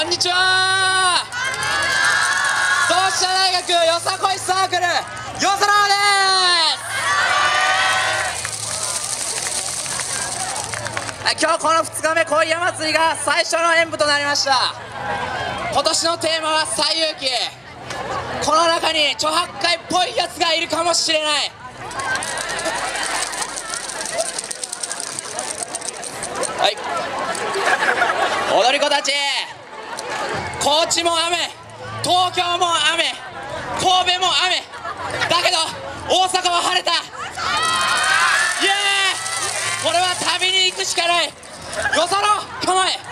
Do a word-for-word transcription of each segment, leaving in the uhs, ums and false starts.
んにちは。同志社大学よさこいサークルよそろうです。今日このふつかめ恋山祭りが最初の演舞となりました。今年のテーマは西遊記。この中に著白海っぽいやつがいるかもしれない。はい、踊り子たち、高知も雨、東京も雨、神戸も雨だけど大阪は晴れた。イエーイ。これは旅に行くしかない。よそろ構え。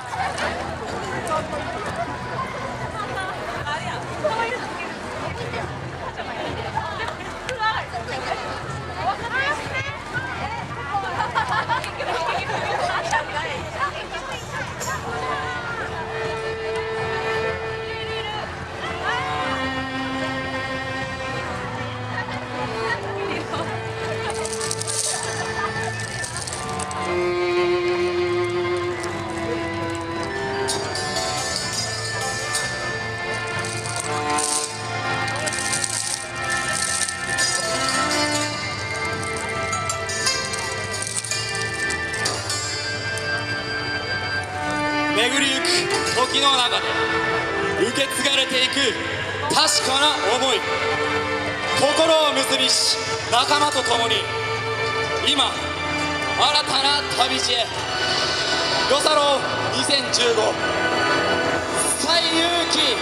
巡りゆく時の中で受け継がれていく確かな思い、心を結びし仲間と共に今新たな旅路へ。よさろうにせんじゅうご西遊記。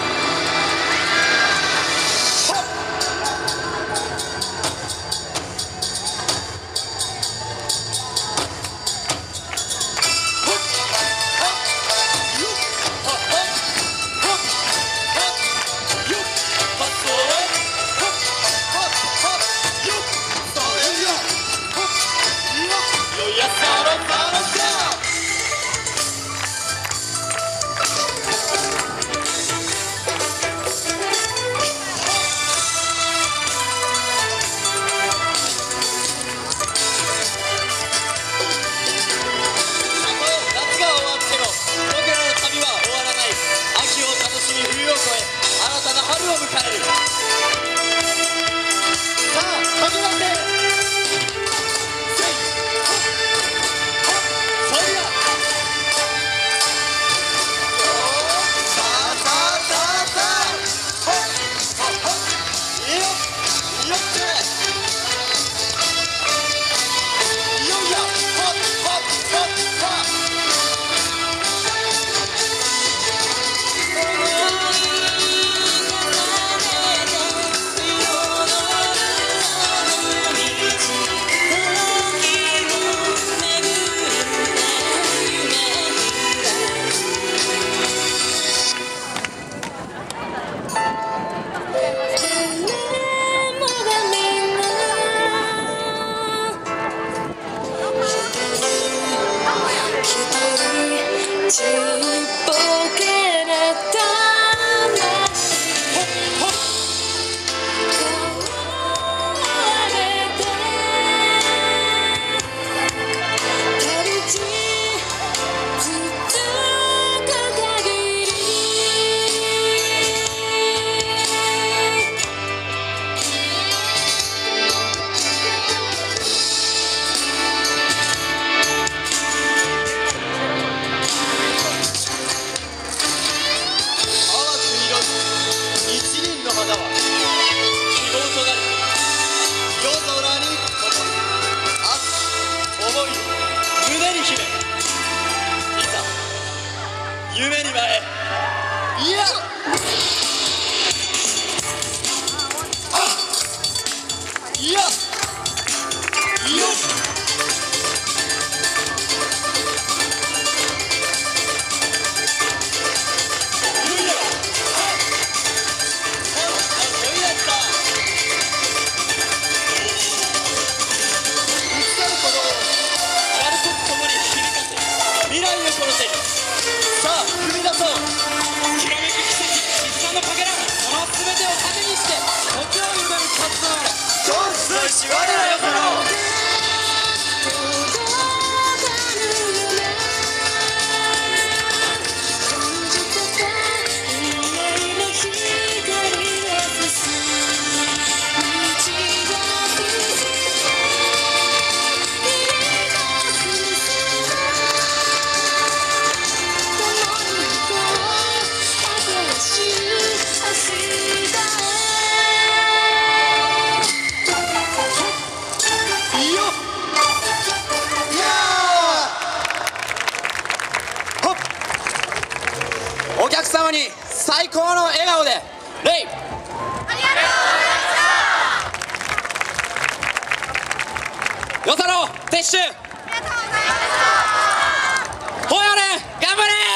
夢に前へ。いやいやいや我らよそろう。 レイ与謝野撤収。